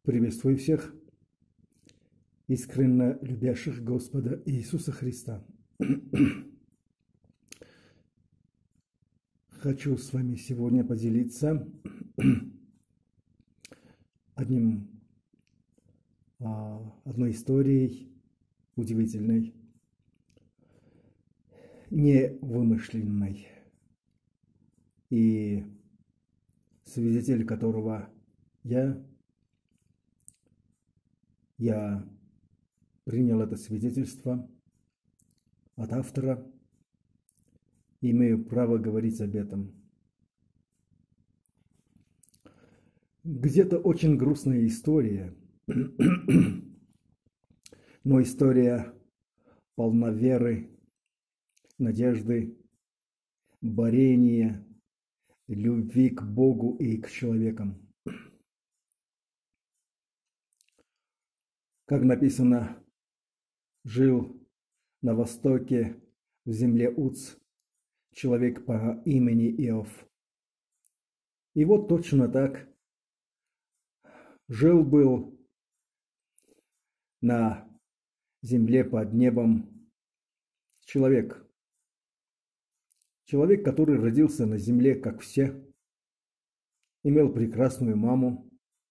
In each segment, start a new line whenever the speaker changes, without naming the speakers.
Приветствую всех, искренне любящих Господа Иисуса Христа. Хочу с вами сегодня поделиться одной историей удивительной, невымышленной, и свидетель которого я принял это свидетельство от автора, имею право говорить об этом. Где-то очень грустная история, но история полна веры, надежды, борения, любви к Богу и к человекам. Как написано, жил на востоке, в земле Уц, человек по имени Иов. И вот точно так жил-был на земле под небом человек, который родился на земле, как все, имел прекрасную маму,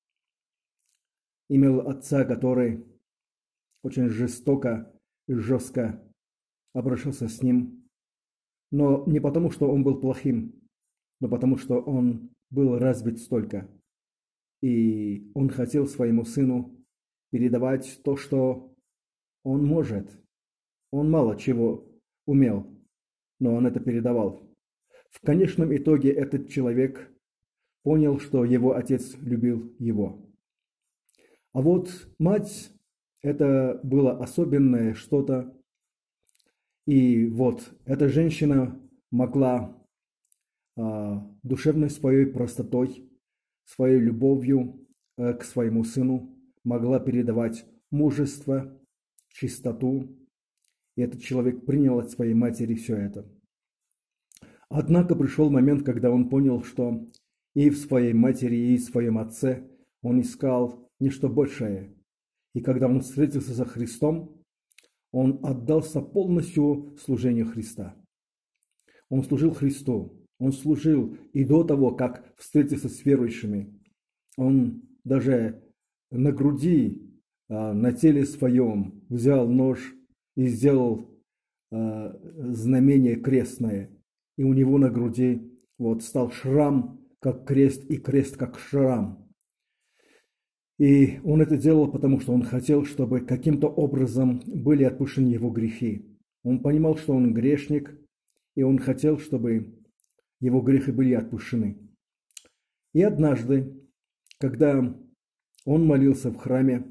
имел отца, который очень жестоко и жестко обращался с ним, но не потому, что он был плохим, но потому, что он был разбит столько. И он хотел своему сыну передавать то, что он может. Он мало чего умел, но он это передавал. В конечном итоге этот человек понял, что его отец любил его. А вот мать, это было особенное что-то. И вот эта женщина могла душевной своей простотой, своей любовью к своему сыну, могла передавать мужество, чистоту. И этот человек принял от своей матери все это. Однако пришел момент, когда он понял, что и в своей матери, и в своем отце он искал нечто большее. И когда он встретился со Христом, он отдался полностью служению Христа. Он служил Христу. Он служил и до того, как встретиться с верующими. Он даже на груди, на теле своем взял нож и сделал знамение крестное. И у него на груди вот стал шрам, как крест, и крест, как шрам. И он это делал, потому что он хотел, чтобы каким-то образом были отпущены его грехи. Он понимал, что он грешник, и он хотел, чтобы его грехи были отпущены. И однажды, когда он молился в храме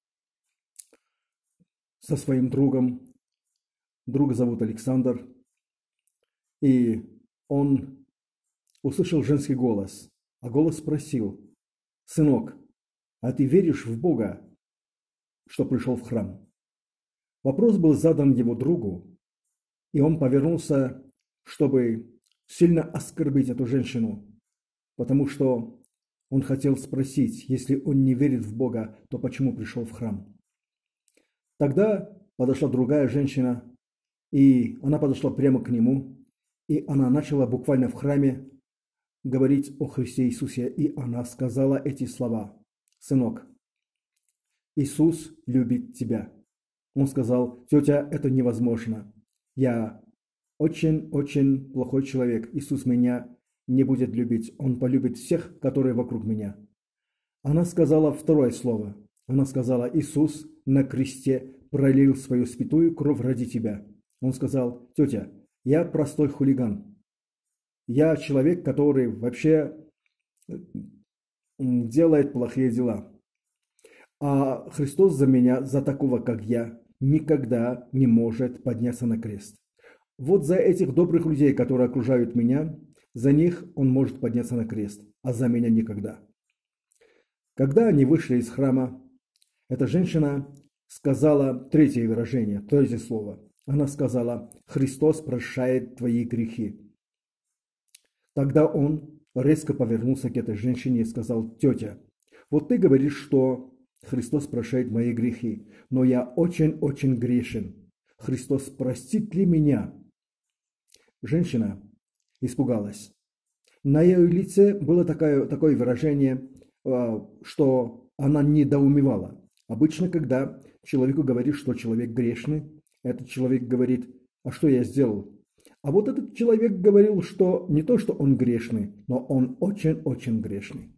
со своим другом, друга зовут Александр, и он услышал женский голос, а голос спросил: «Сынок, а ты веришь в Бога, что пришел в храм?» Вопрос был задан его другу, и он повернулся, чтобы сильно оскорбить эту женщину, потому что он хотел спросить, если он не верит в Бога, то почему пришел в храм? Тогда подошла другая женщина, и она подошла прямо к нему, и она начала буквально в храме говорить о Христе Иисусе, и она сказала эти слова: «Сынок, Иисус любит тебя». Он сказал: «Тетя, это невозможно. Я очень-очень плохой человек. Иисус меня не будет любить. Он полюбит всех, которые вокруг меня». Она сказала второе слово. Она сказала: «Иисус на кресте пролил свою святую кровь ради тебя». Он сказал: «Тетя, я простой хулиган. Я человек, который вообще делает плохие дела. А Христос за меня, за такого, как я, никогда не может подняться на крест. Вот за этих добрых людей, которые окружают меня, за них Он может подняться на крест, а за меня никогда». Когда они вышли из храма, эта женщина сказала третье выражение, третье слово. Она сказала: «Христос прощает твои грехи». Тогда он резко повернулся к этой женщине и сказал: «Тетя, Вот ты говоришь, что Христос прощает мои грехи, но я очень-очень грешен. Христос простит ли меня? Женщина испугалась. На ее лице было такое выражение, что она недоумевала. Обычно, когда человеку говорит, что человек грешный, этот человек говорит: а что я сделал? А вот этот человек говорил, что не то, что он грешный, но он очень-очень грешный.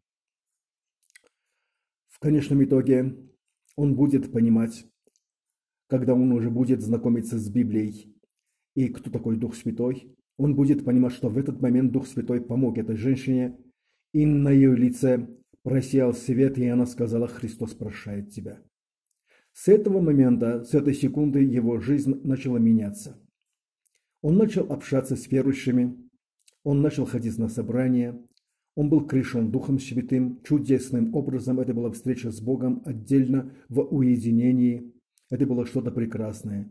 В конечном итоге он будет понимать, когда он уже будет знакомиться с Библией и кто такой Дух Святой, он будет понимать, что в этот момент Дух Святой помог этой женщине, и на ее лице просиял свет, и она сказала: Христос прощает тебя. С этого момента, с этой секунды его жизнь начала меняться. Он начал общаться с верующими, он начал ходить на собрания, он был крещен Духом Святым чудесным образом. Это была встреча с Богом отдельно в уединении. Это было что-то прекрасное.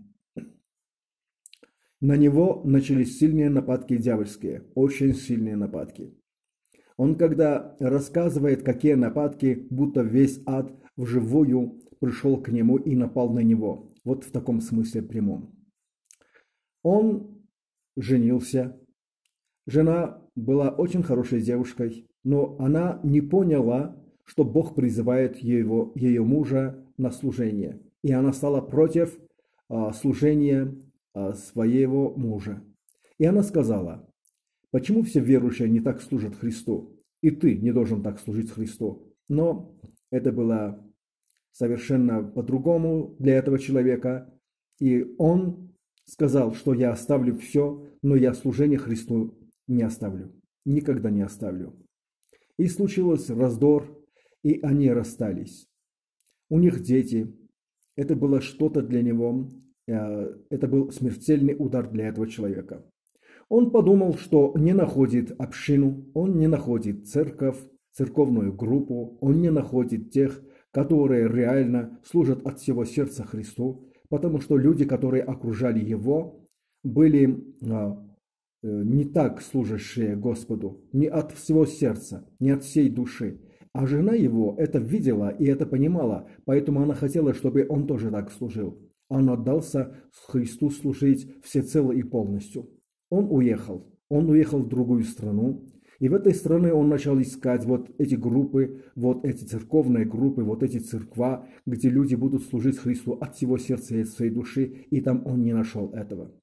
На него начались сильные нападки дьявольские, очень сильные нападки. Он, когда рассказывает, какие нападки, будто весь ад вживую пришел к нему и напал на него. Вот в таком смысле прямом. Он женился. Жена была очень хорошей девушкой, но она не поняла, что Бог призывает ее мужа на служение. И она стала против служения своего мужа. И она сказала: почему все верующие не так служат Христу? И ты не должен так служить Христу. Но это было совершенно по-другому для этого человека. И он сказал, что я оставлю все, но я служение Христу не оставлю. Никогда не оставлю. И случилось раздор, и они расстались. У них дети. Это было что-то для него. Это был смертельный удар для этого человека. Он подумал, что не находит общину, он не находит церковь, церковную группу, он не находит тех, которые реально служат от всего сердца Христу, потому что люди, которые окружали его, были не так служащие Господу, не от всего сердца, не от всей души. А жена его это видела и это понимала, поэтому она хотела, чтобы он тоже так служил. Он отдался Христу служить всецело и полностью. Он уехал в другую страну, и в этой стране он начал искать вот эти группы, вот эти церковные группы, вот эти церква, где люди будут служить Христу от всего сердца и от всей души, и там он не нашел этого.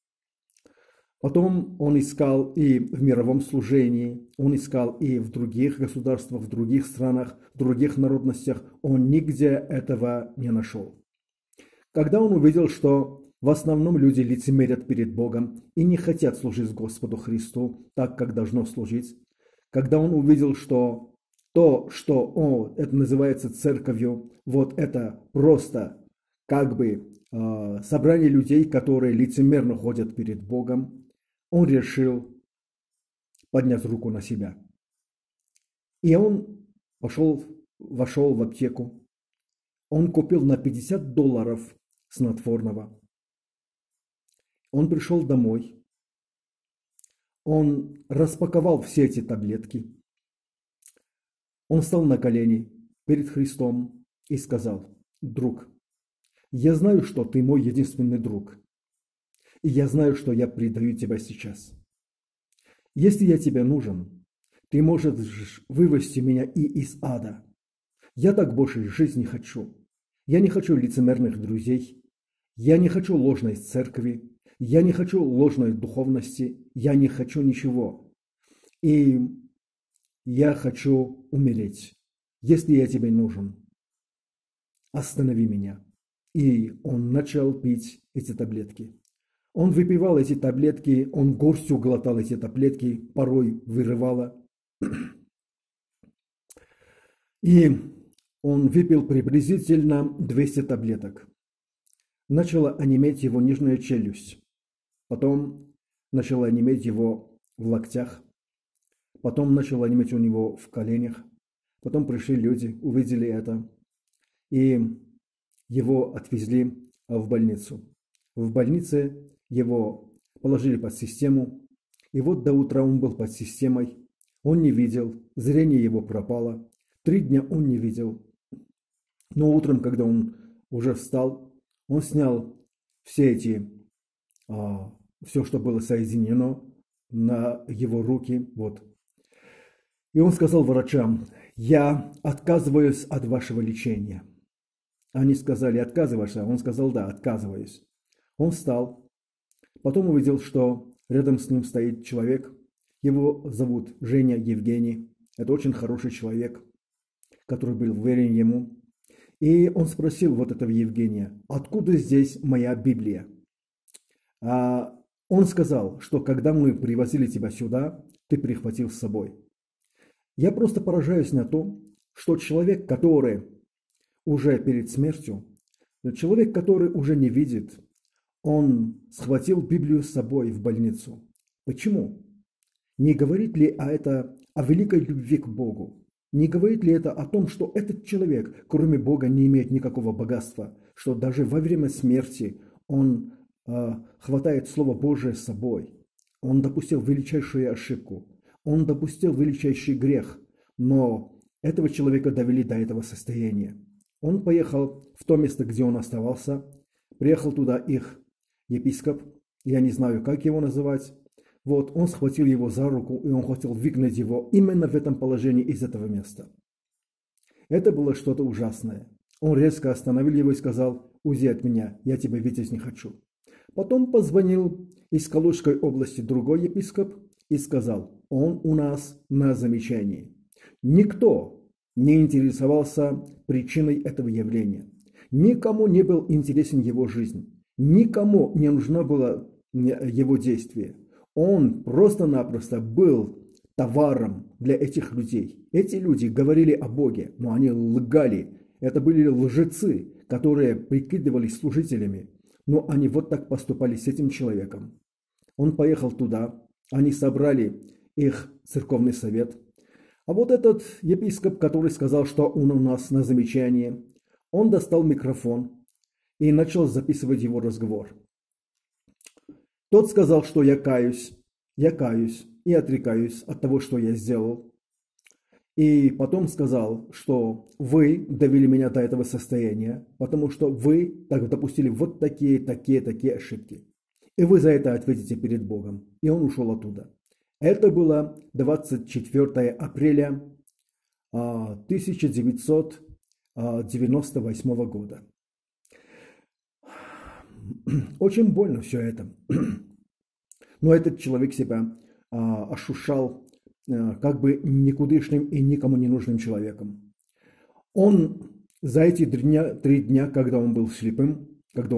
Потом он искал и в мировом служении, он искал и в других государствах, в других странах, в других народностях, он нигде этого не нашел. Когда он увидел, что в основном люди лицемерят перед Богом и не хотят служить Господу Христу так, как должно служить, когда он увидел, что то, что это называется церковью, вот это просто как бы собрание людей, которые лицемерно ходят перед Богом, он решил поднять руку на себя. И он вошел в аптеку. Он купил на $50 снотворного. Он пришел домой. Он распаковал все эти таблетки. Он встал на колени перед Христом и сказал: друг, я знаю, что ты мой единственный друг. И я знаю, что я предаю тебя сейчас. Если я тебе нужен, ты можешь вывести меня и из ада. Я так больше жить не хочу. Я не хочу лицемерных друзей. Я не хочу ложной церкви. Я не хочу ложной духовности. Я не хочу ничего. И я хочу умереть. Если я тебе нужен, останови меня. И он начал пить эти таблетки. Он выпивал эти таблетки, он горстью глотал эти таблетки, порой вырывало. И он выпил приблизительно 200 таблеток. Начала онеметь его нижняя челюсть. Потом начала онеметь его в локтях. Потом начала онеметь у него в коленях. Потом пришли люди, увидели это. И его отвезли в больницу. В больнице его положили под систему. И вот до утра он был под системой. Он не видел, зрение его пропало. 3 дня он не видел. Но утром, когда он уже встал, он снял все эти, все, что было соединено на его руки, вот. И он сказал врачам: я отказываюсь от вашего лечения. Они сказали: отказываешься? Он сказал: да, отказываюсь. Он встал, потом увидел, что рядом с ним стоит человек. Его зовут Женя Евгений. Это очень хороший человек, который был верен ему. И он спросил вот этого Евгения: откуда здесь моя Библия? Он сказал, что когда мы привозили тебя сюда, ты прихватил с собой. Я просто поражаюсь на то, что человек, который уже перед смертью, человек, который уже не видит, он схватил Библию с собой в больницу. Почему? Не говорит ли это о великой любви к Богу? Не говорит ли это о том, что этот человек, кроме Бога, не имеет никакого богатства, что даже во время смерти он хватает Слово Божие с собой? Он допустил величайшую ошибку, он допустил величайший грех, но этого человека довели до этого состояния. Он поехал в то место, где он оставался, приехал туда их епископ, я не знаю, как его называть. Вот, он схватил его за руку, и он хотел выгнать его именно в этом положении из этого места. Это было что-то ужасное. Он резко остановил его и сказал: уйди от меня, я тебя видеть не хочу. Потом позвонил из Калужской области другой епископ и сказал: он у нас на замечании. Никто не интересовался причиной этого явления. Никому не был интересен его жизнь. Никому не нужно было его действие. Он просто-напросто был товаром для этих людей. Эти люди говорили о Боге, но они лгали. Это были лжецы, которые прикидывались служителями. Но они вот так поступали с этим человеком. Он поехал туда, они собрали их церковный совет. А вот этот епископ, который сказал, что он у нас на замечании, он достал микрофон и начал записывать его разговор. Тот сказал, что я каюсь и отрекаюсь от того, что я сделал. И потом сказал, что вы довели меня до этого состояния, потому что вы так допустили вот такие ошибки. И вы за это ответите перед Богом. И он ушел оттуда. Это было 24 апреля 1998 года. Очень больно все это. Но этот человек себя ощущал как бы никудышным и никому не нужным человеком. Он за эти 3 дня, когда он был слеп,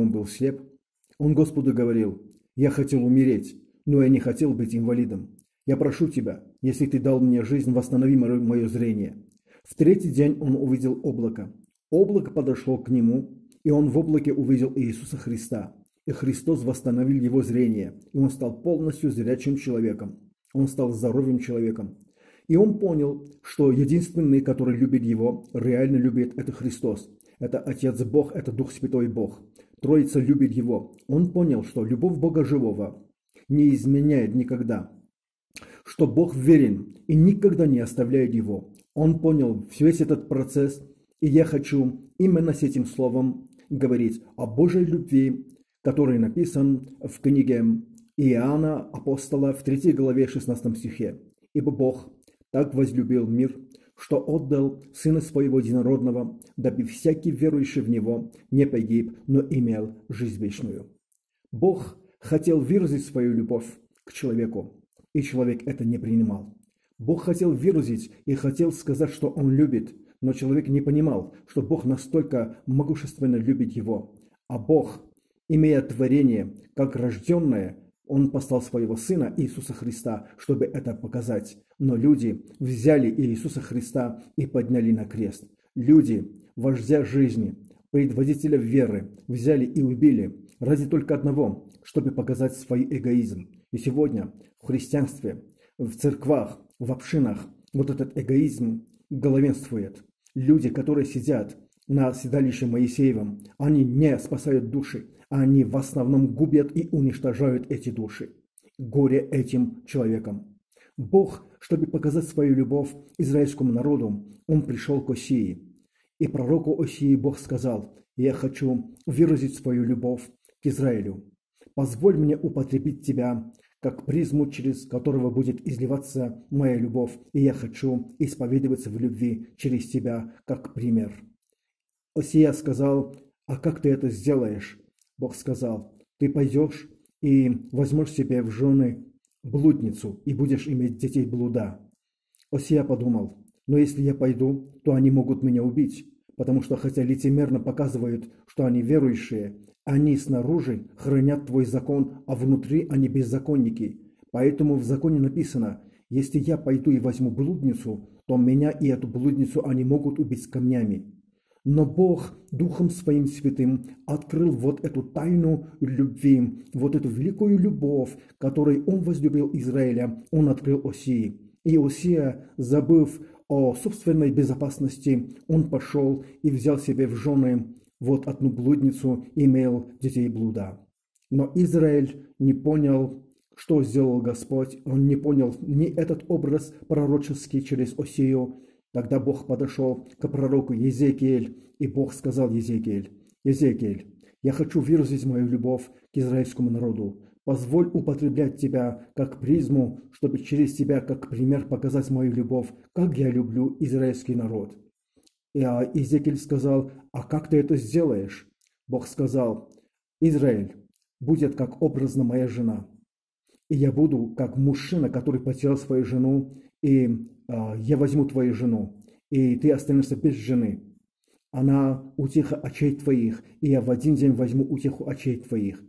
он Господу говорил: я хотел умереть, но я не хотел быть инвалидом. Я прошу тебя, если ты дал мне жизнь, восстанови мое зрение. В 3-й день он увидел облако. Облако подошло к нему, и он в облаке увидел Иисуса Христа. И Христос восстановил его зрение, и он стал полностью зрячим человеком. Он стал здоровым человеком. И он понял, что единственный, который любит его, реально любит, это Христос. Это Отец Бог, это Дух Святой Бог. Троица любит его. Он понял, что любовь Бога живого не изменяет никогда. Что Бог верен и никогда не оставляет его. Он понял весь этот процесс. И я хочу именно с этим словом говорить о Божьей любви, который написан в книге Иоанна Апостола в 3 главе 16 стихе. «Ибо Бог так возлюбил мир, что отдал Сына Своего Единородного, дабы всякий верующий в Него не погиб, но имел жизнь вечную». Бог хотел выразить свою любовь к человеку, и человек это не принимал. Бог хотел выразить и хотел сказать, что Он любит, но человек не понимал, что Бог настолько могущественно любит его. А Бог, имея творение как рожденное, Он послал своего Сына Иисуса Христа, чтобы это показать. Но люди взяли Иисуса Христа и подняли на крест. Люди, вождя жизни, предводителя веры, взяли и убили ради только одного, чтобы показать свой эгоизм. И сегодня в христианстве, в церквах, в общинах вот этот эгоизм главенствует. Люди, которые сидят на седалище Моисеевом, они не спасают души, они в основном губят и уничтожают эти души. Горе этим человекам. Бог, чтобы показать свою любовь израильскому народу, он пришел к Осии. И пророку Осии Бог сказал: «Я хочу выразить свою любовь к Израилю. Позволь мне употребить тебя, как призму, через которого будет изливаться моя любовь, и я хочу исповедоваться в любви через тебя, как пример». Осия сказал: «А как ты это сделаешь?» Бог сказал: «Ты пойдешь и возьмешь себе в жены блудницу, и будешь иметь детей блуда». Осия подумал: «Но если я пойду, то они могут меня убить, потому что хотя лицемерно показывают, что они верующие, они снаружи хранят твой закон, а внутри они беззаконники. Поэтому в законе написано: если я пойду и возьму блудницу, то меня и эту блудницу они могут убить камнями». Но Бог Духом Своим Святым открыл вот эту тайну любви, вот эту великую любовь, которой Он возлюбил Израиля, Он открыл Осии. И Осия, забыв о собственной безопасности, он пошел и взял себе в жены вот одну блудницу, имел детей блуда. Но Израиль не понял, что сделал Господь, он не понял ни этот образ пророческий через Осию. Тогда Бог подошел к пророку Езекииль, и Бог сказал Езекииль: «Езекииль, я хочу выразить мою любовь к израильскому народу. Позволь употреблять тебя как призму, чтобы через тебя как пример показать мою любовь, как я люблю израильский народ». И Иезекииль сказал: «А как ты это сделаешь?» Бог сказал: «Израиль будет как образно моя жена, и я буду как мужчина, который потерял свою жену, и я возьму твою жену, и ты останешься без жены. Она утеха очей твоих, и я в один день возьму утеху очей твоих».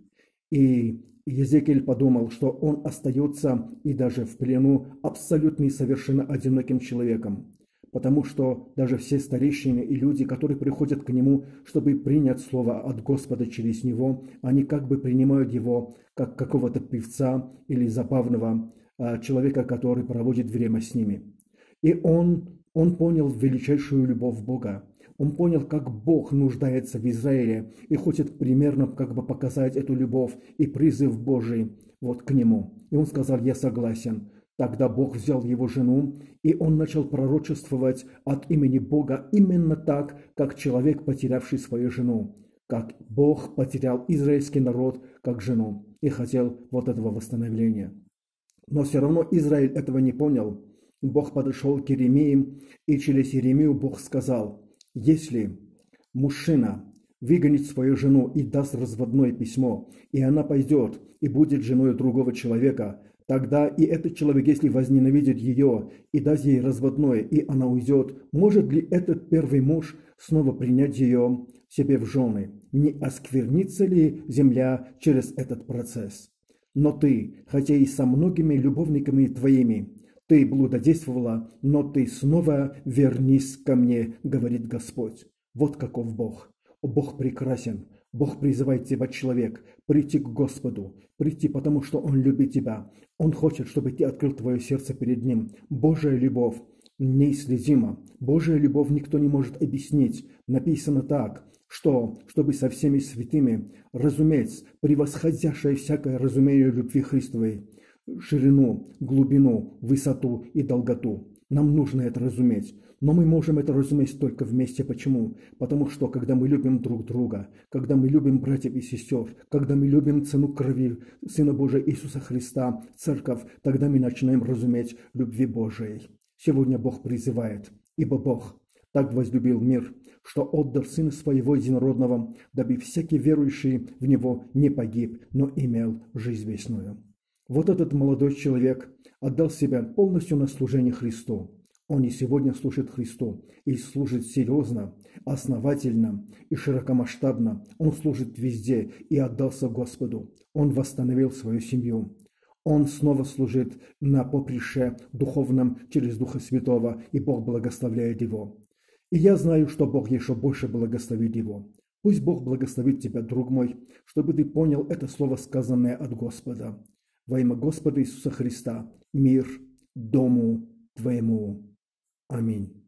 И Езекииль подумал, что он остается и даже в плену абсолютно и совершенно одиноким человеком, потому что даже все старейшины и люди, которые приходят к нему, чтобы принять слово от Господа через него, они как бы принимают его как какого-то певца или забавного человека, который проводит время с ними. И он понял величайшую любовь Бога. Он понял, как Бог нуждается в Израиле и хочет примерно как бы показать эту любовь и призыв Божий вот к нему. И он сказал: «Я согласен». Тогда Бог взял его жену, и он начал пророчествовать от имени Бога именно так, как человек, потерявший свою жену, как Бог потерял израильский народ как жену и хотел вот этого восстановления. Но все равно Израиль этого не понял. Бог подошел к Иеремии, и через Иеремию Бог сказал: «Если мужчина выгонит свою жену и даст разводное письмо, и она пойдет и будет женой другого человека, тогда и этот человек, если возненавидит ее и даст ей разводное, и она уйдет, может ли этот первый муж снова принять ее себе в жены? Не осквернится ли земля через этот процесс? Но ты, хотя и со многими любовниками твоими, ты блудодействовала, но ты снова вернись ко мне, говорит Господь». Вот каков Бог. Бог прекрасен. Бог призывает тебя, человек, прийти к Господу, прийти, потому что Он любит тебя. Он хочет, чтобы ты открыл твое сердце перед Ним. Божья любовь неисследима. Божья любовь никто не может объяснить. Написано так, что, чтобы со всеми святыми разуметь превосходящее всякое разумение любви Христовой, ширину, глубину, высоту и долготу. Нам нужно это разуметь. Но мы можем это разуметь только вместе. Почему? Потому что, когда мы любим друг друга, когда мы любим братьев и сестер, когда мы любим цену крови Сына Божия Иисуса Христа, Церковь, тогда мы начинаем разуметь любви Божией. Сегодня Бог призывает: «Ибо Бог так возлюбил мир, что отдал Сына Своего Единородного, дабы всякий верующий в Него не погиб, но имел жизнь вечную». Вот этот молодой человек отдал себя полностью на служение Христу. Он и сегодня служит Христу, и служит серьезно, основательно и широкомасштабно. Он служит везде и отдался Господу. Он восстановил свою семью. Он снова служит на поприще духовном через Духа Святого, и Бог благословляет его. И я знаю, что Бог еще больше благословит его. Пусть Бог благословит тебя, друг мой, чтобы ты понял это слово, сказанное от Господа. Во имя Господа Иисуса Христа, мир дому твоему. Аминь.